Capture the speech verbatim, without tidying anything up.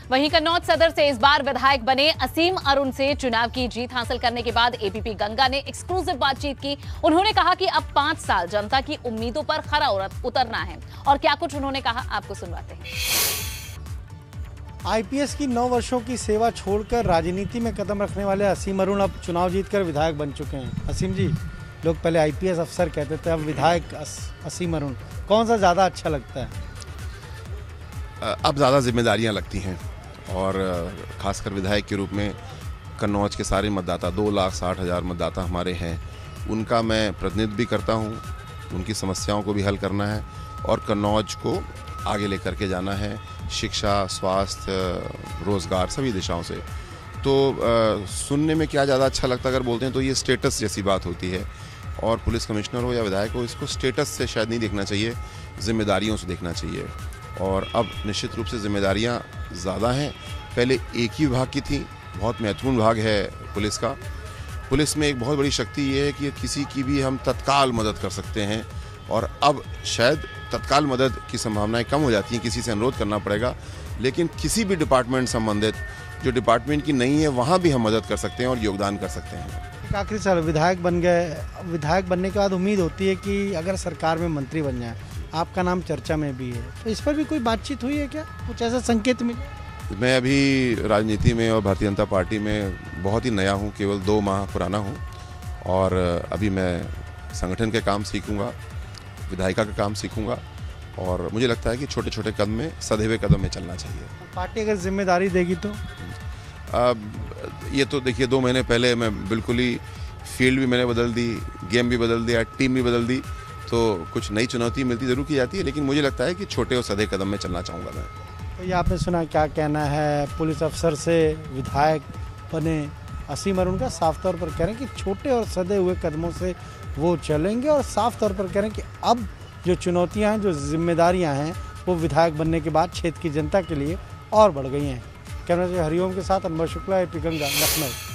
वहीं कन्नौज सदर से इस बार विधायक बने असीम अरुण से चुनाव की जीत हासिल करने के बाद एबीपी गंगा ने एक्सक्लूसिव बातचीत की। उन्होंने कहा कि अब पांच साल जनता की उम्मीदों पर खरा उतरना है और क्या कुछ उन्होंने कहा आपको सुनवाते हैं। आईपीएस की नौ वर्षों की सेवा छोड़कर राजनीति में कदम रखने वाले असीम अरुण अब चुनाव जीतकर विधायक बन चुके हैं। असीम जी, लोग पहले आईपीएस अफसर कहते थे, अब विधायक असीम अरुण, कौन सा ज़्यादा अच्छा लगता है? अब ज़्यादा जिम्मेदारियां लगती हैं और ख़ासकर विधायक के रूप में कन्नौज के सारे मतदाता दो लाख साठ हज़ार मतदाता हमारे हैं, उनका मैं प्रतिनिधित्व भी करता हूं। उनकी समस्याओं को भी हल करना है और कन्नौज को आगे लेकर के जाना है, शिक्षा, स्वास्थ्य, रोज़गार, सभी दिशाओं से। तो आ, सुनने में क्या ज़्यादा अच्छा लगता है अगर बोलते हैं तो ये स्टेटस जैसी बात होती है और पुलिस कमिश्नर हो या विधायक हो, इसको स्टेटस से शायद नहीं देखना चाहिए, जिम्मेदारियों से देखना चाहिए। और अब निश्चित रूप से जिम्मेदारियां ज़्यादा हैं। पहले एक ही विभाग की थी, बहुत महत्वपूर्ण विभाग है पुलिस का। पुलिस में एक बहुत बड़ी शक्ति ये है कि किसी की भी हम तत्काल मदद कर सकते हैं और अब शायद तत्काल मदद की संभावनाएं कम हो जाती हैं, किसी से अनुरोध करना पड़ेगा, लेकिन किसी भी डिपार्टमेंट संबंधित जो डिपार्टमेंट की नहीं है वहाँ भी हम मदद कर सकते हैं और योगदान कर सकते हैं। एक आखिरी सवाल, विधायक बन गए, विधायक बनने के बाद उम्मीद होती है कि अगर सरकार में मंत्री बन जाए, आपका नाम चर्चा में भी है, तो इस पर भी कोई बातचीत हुई है क्या? कुछ ऐसा संकेत मिले? मैं अभी राजनीति में और भारतीय जनता पार्टी में बहुत ही नया हूं, केवल दो माह पुराना हूं और अभी मैं संगठन के काम सीखूंगा, विधायिका का काम सीखूंगा और मुझे लगता है कि छोटे छोटे कदम में, सधेवे कदम में चलना चाहिए। पार्टी अगर जिम्मेदारी देगी तो? अब ये तो देखिए, दो महीने पहले मैं बिल्कुल ही फील्ड भी मैंने बदल दी, गेम भी बदल दिया, टीम भी बदल दी, तो कुछ नई चुनौती मिलती ज़रूर की जाती है, लेकिन मुझे लगता है कि छोटे और सधे कदम में चलना चाहूँगा मैं। तो ये आपने सुना, क्या कहना है पुलिस अफसर से विधायक बने असीम अरुण का? साफ तौर पर कह रहे हैं कि छोटे और सधे हुए कदमों से वो चलेंगे और साफ तौर पर कह रहे हैं कि अब जो चुनौतियाँ हैं, जो जिम्मेदारियाँ हैं, वो विधायक बनने के बाद क्षेत्र की जनता के लिए और बढ़ गई हैं। कैमरा से हरिओम के साथ अनुभव शुक्ला, एपी गंगा, लखनऊ।